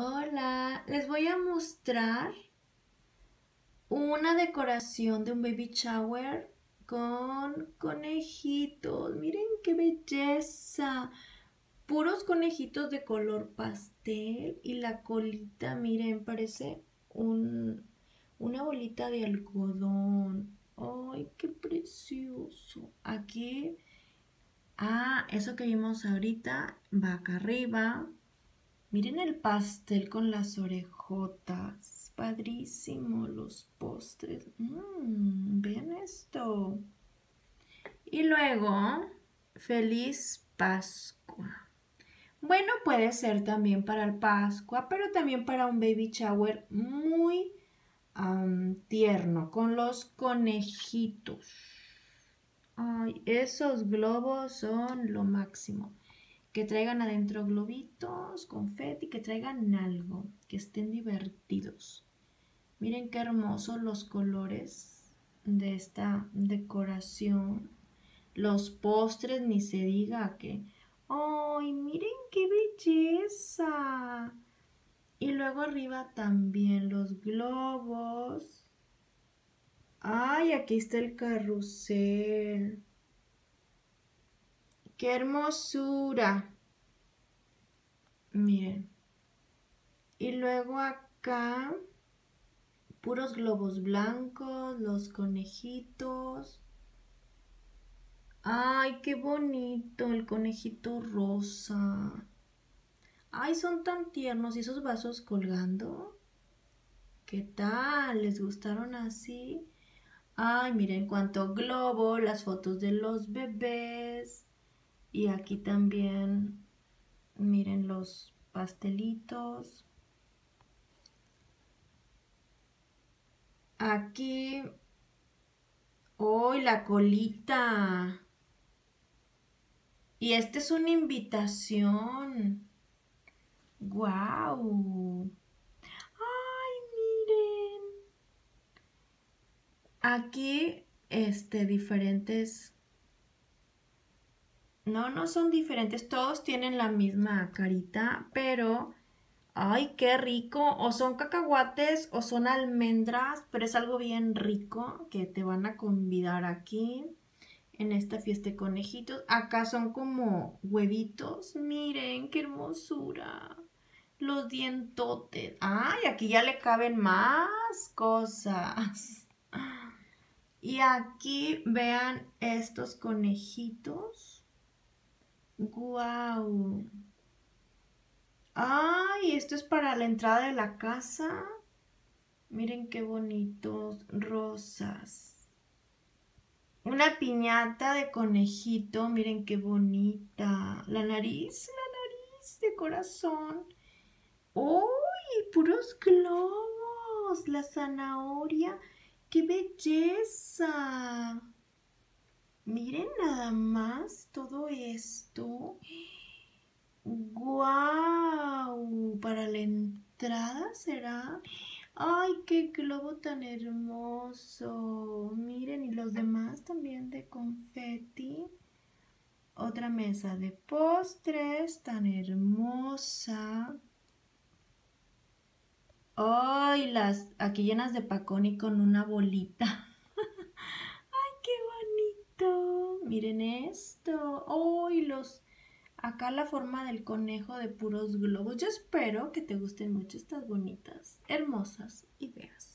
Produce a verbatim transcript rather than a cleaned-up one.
Hola, les voy a mostrar una decoración de un baby shower con conejitos. Miren qué belleza. Puros conejitos de color pastel y la colita, miren, parece un, una bolita de algodón. ¡Ay, qué precioso! Aquí, ah, eso que vimos ahorita va acá arriba. Miren el pastel con las orejotas. Padrísimo los postres. Mmm, vean esto. Y luego, feliz Pascua. Bueno, puede ser también para el Pascua, pero también para un baby shower muy um, tierno, con los conejitos. Ay, esos globos son lo máximo. Que traigan adentro globitos, confeti, que traigan algo, que estén divertidos. Miren qué hermosos los colores de esta decoración. Los postres, ni se diga que... ¡Ay, miren qué belleza! Y luego arriba también los globos. ¡Ay, aquí está el carrusel! ¡Qué hermosura! Miren. Y luego acá, puros globos blancos, los conejitos. Ay, qué bonito el conejito rosa. Ay, son tan tiernos. ¿Y esos vasos colgando? ¿Qué tal? ¿Les gustaron así? Ay, miren cuánto globo, las fotos de los bebés. Y aquí también, miren los pastelitos. Aquí, ¡oh, la colita! Y esta es una invitación. ¡Guau! ¡Ay, miren! Aquí, este, diferentes... No, no son diferentes. Todos tienen la misma carita, pero... ¡Ay, qué rico! O son cacahuates o son almendras, pero es algo bien rico que te van a convidar aquí. En esta fiesta de conejitos. Acá son como huevitos. Miren qué hermosura. Los dientotes. Ay, aquí ya le caben más cosas. Y aquí vean estos conejitos. ¡Guau! Ay, esto es para la entrada de la casa. Miren qué bonitos rosas. Una piñata de conejito, miren qué bonita. La nariz, la nariz de corazón. ¡Uy! Puros globos. La zanahoria. ¡Qué belleza! Miren nada más todo esto. ¡Guau! Para la entrada será. ¡Ay, qué globo tan hermoso! Miren, y los demás también de confeti. Otra mesa de postres tan hermosa. ¡Ay, las aquí llenas de paconi con una bolita! ¡Ay, qué bonito! Miren esto. ¡Ay, los... Acá la forma del conejo de puros globos. Yo espero que te gusten mucho estas bonitas, hermosas ideas.